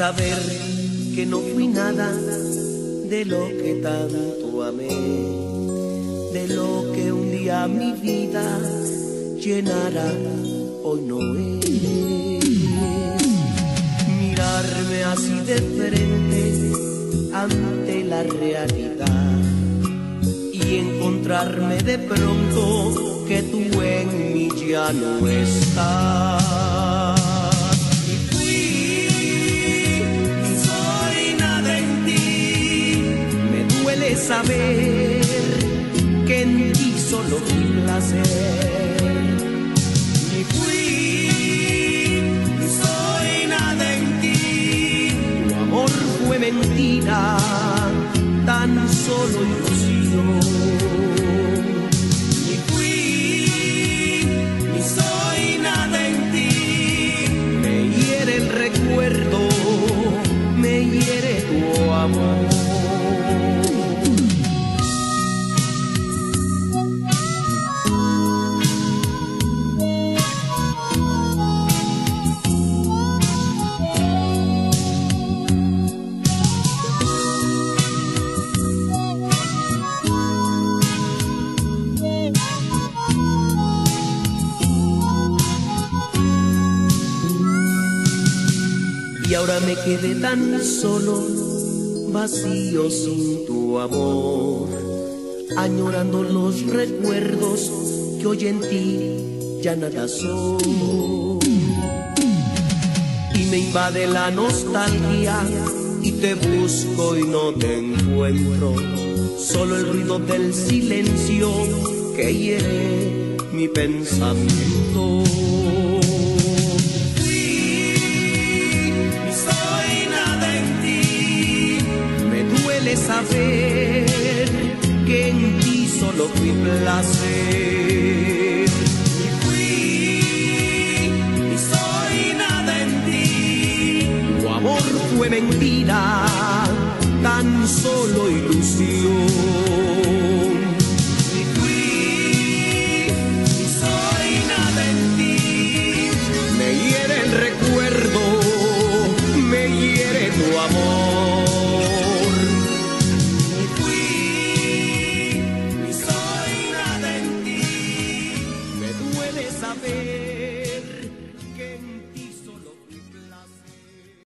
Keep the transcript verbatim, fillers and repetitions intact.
saber que no fui nada de lo que tanto amé, de lo que un día mi vida llenará, hoy no es. Mirarme así de frente ante la realidad y encontrarme de pronto que tú en mí ya no estás. Y fui, y soy nada en ti. Me duele saber que en ti solo fui placer. Y fui, y soy nada en ti. Tu amor fue mentira, tan solo ilusión. Me hiere tu amor. Y ahora me quedé tan solo, vacío sin tu amor, añorando los recuerdos que hoy en ti ya nada son. Y me invade la nostalgia y te busco y no te encuentro, solo el ruido del silencio que hiere mi pensamiento. Saber que en ti solo fui placer. Y fui, y soy nada en ti. Tu amor fue mentira, tan solo ilusión. Y fui, y soy nada en ti. Me hiere el recuerdo, me hiere tu amor. Saber